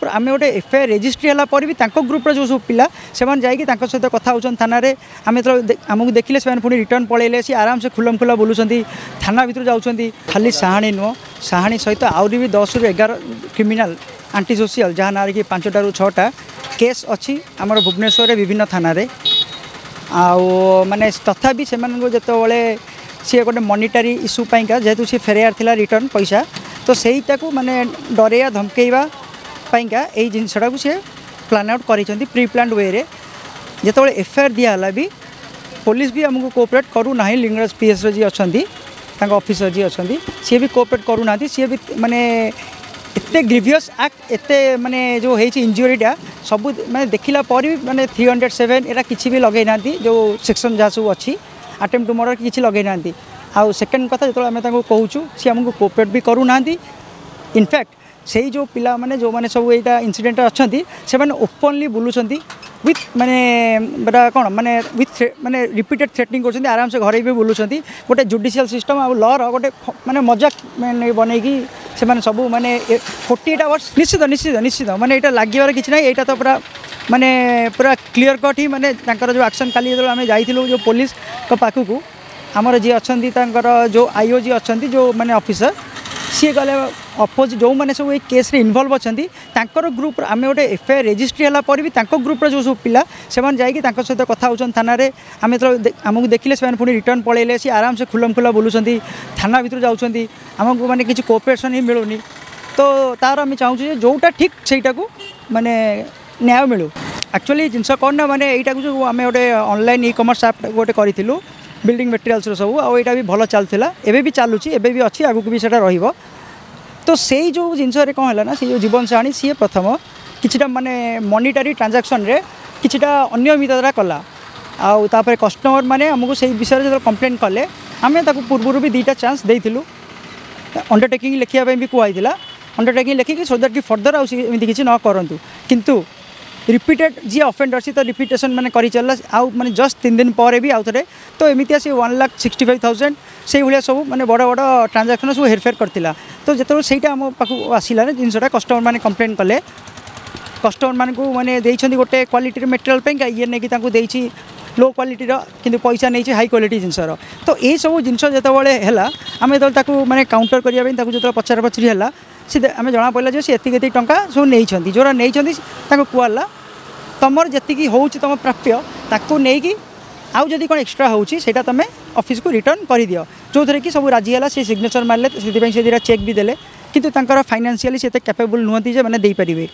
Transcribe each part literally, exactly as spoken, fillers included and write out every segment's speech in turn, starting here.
group आम गोटे FIR registry है पर भी ग्रुप जो सब पिला से सहित कथा होन थाना आम तो आमको देखिले से पुणी रिटर्न पलैले सी आराम से खुलम खुला बुलूँ थाना भर जाऊँच खाली साहाणी नुह साहाणी सहित आहरी भी दस रु एगार क्रिमिनाल आंटी सोशियल जहाँ ना कि पांचटा रु छटा केस अच्छी आमर भुवनेश्वर विभिन्न थाना आउ माने तथापि से जिते सी गोटे मनिटारी इश्यू पाइका जेहेतु सी फेरार थिला रिटर्न पैसा तो सहीटा को माने डरेया धमकेवा पाइका यही जिनसटा को सी प्लान आउट कर प्री प्लान वे रे जिते एफआईआर दिहला भी पुलिस भी आमको कोऑपरेट करूना लिंगराज पीएस जी अच्छा ऑफिसर जी अच्छा सी भी कोऑपरेट करूना सी भी माने एते ग्रीवियस एक्ट एते माने जो है इंजुरीटा सब माने देखला पर भी माने थ्री हंड्रेड सेवेन एटा किसी भी लगे ना जो सेक्शन जहाँ सब अच्छी अटेम्प्ट टू मर्डर किसी लगे ना आउ सेकेंड कथा जो आम कहूँ सी आमको कोऑपरेट भी करूना इनफैक्ट से जो पिला माने जो माने सब यहाँ इनसीडेंट अच्छा से ओपनली बुलूँ विथ माने बड़ा कौन माने विथ माने रिपीटेड थ्रेटनिंग कर आराम से घरे भी बुलूँ गोटे जुडिशियल सिस्टम आ लर गोटे माने मजाक माने बनईकी से माने सब माने फोर्टी एट आवर्स निश्चित निश्चित निश्चित माने यहाँ लगे कि ना यहाँ तो पूरा माने पूरा क्लीयर कट ही माने जो एक्शन काली जो आम जाइलु जो पुलिस पाखक आमर जी अच्छा जो आईओ जी अच्छा जो माने ऑफिसर सी गले अपोज जो मैंने सब केस रे इन्वॉल्व अच्छा ग्रुप आम गोटे एफआईआर रेजिस्ट्री है पर भी ग्रुप जो सब पिला से सहित कथा होन थाना आम तो आमको देखिले से पुणी रिटर्न पलैले सी आराम से खुलम खुला बुलूँ थाना भर जाऊँच आमको माने किसी कोऑपरेशन ही मिलूनी तो तार आम चाहूँ जोटा ठीक सहीटा को माने न्याय मिलू एक्चुअली जिनस कौन ना माने यहाँ जो आम गोटे ऑनलाइन ई कमर्स ऐप गोटे करूँ बिल्डिंग मटेरियल्स सब आउ यहाँ भी भल चलता एवं भी चलुची एवं भी अच्छी आगू भी सेटा रहिबो तो से जो जिनस कौन है ना से जो जीवन साणी सी प्रथम किछिटा माने मनिटारी ट्रांजैक्शन रे किछिटा अनियमितता कला आउ तापर कस्टमर माने हमको से विषय जो कंप्लेन कले आम पूर्व भी दुईटा चांस देइथिलु अंडरटेकिंग लिखिया भी कहला अंडरटेकिंग लिखिकी सो दैट कि फर्दर आमती किसी न करूँ किंतु रिपीटेड जी ऑफेंडर सी तो रिपीटेशन माने करी चलला आउ माने जस्ट तीन दिन पर भी आउ थे तो एमती सी one lakh sixty five thousand से भाया सब माने बड़ बड़ ट्रांजैक्शन सब हेरफेर करथिला तो जो सहीटा आम पाखु आसला जिनसटा कस्टमर माने कंप्लेन कले कस्टमर मान को माने देइछंदी गोटे क्वालिटी मटेरियल पे ये नहीं कि देइछि लो क्वालिटी किंतु पैसा नहीं हाई क्वालिटी जिनसर तो ये सब जिनस जो है आम जो माने काउंटर करने जो पचार पचरी है सी आम जना पड़ा जो सी एति टंका सब नहीं जोरा नहीं कहला तुमर जी हूँ तुम प्राप्य ताकू नहीं आउ जदि कौन एक्सट्रा होटा तुम ऑफिस को रिटर्न कर दियो जो थे कि सब राजी है सी सिग्नेचर मारे से दुटा चेक भी देले किंतु तांकर फाइनेंशियली से कैपेबल नुहति जे मैंने देपारे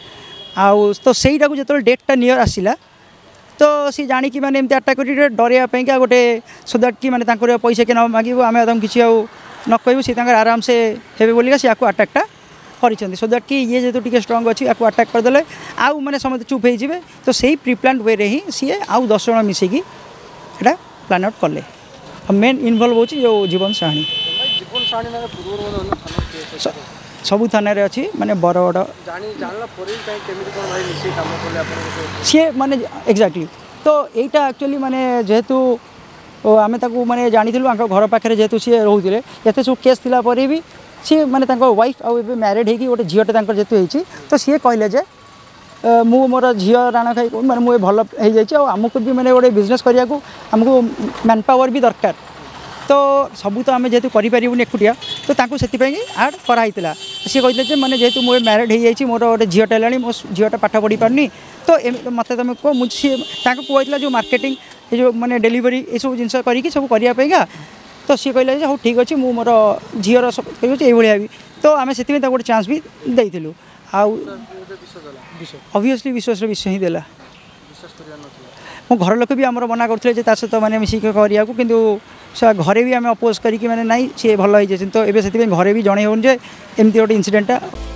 आउ तो सहीटा को जो डेटा नियर आसला तो सी जाणी मैंने एमती अटाक कर डरवाई गोटे सो दैट कि मैंने पैसा कि न मांगू आम किसी न कहूँ सी आराम से हे बोलिका सी आपको अटाक्टा कर सो दैट कि ये जेहतु टी स्ट्रंग अच्छी आपको अटाक करदे आउ मैंने समस्त चुप हो तो सही प्री प्लान वे ही सी आउ दस जन मिसेकी यहाँ प्लान आउट कले मेन इनवल्व हो जीवन साणी सबू थाना अच्छी माने बरगढ़ सी माने एक्जाक्टली तो यहाँ एक्चुअली माने जेहेतु आम माने जानी घर पाखे जेहेतु सी रोते ये सब केस थिला पर भी सी माने वाइफ आउ मैरिड होगी गोटे झीटे जेहेतु होती तो सी कहले जे मु मोर झी राण खाई माने मुझे भल हो जाए आमको भी माने गोटे बिजनेस करने को आमको मैन पावर भी दरकार तो सबू तो आम जेहेतु करें एकुटिया तो से आड कराइला सी कहते माने जेहेतु मुझे मैरिड हो जाए मोर गोटे झीटे है मो झीटा पाठ पढ़ी पारनी तो मत तुम कह मुझे कहला जो मार्केटिंग जो माने डेलीवरी ये सब जिन करके सब करने तो सी कहला हाँ ठीक अच्छे मुझे मोर झीर ये भी तो आम से गोटे चांस भी देलु आउ ऑब्वियसली विश्वास विषय ही देला मो घर लोक भी आमर मना करते सहित मैंने मिसिक करिया किंतु घरे भी आम अपोज करी मैंने नाई सी भल हो तो ये घरे भी जन हो एमती गोटे इनसीडेंटा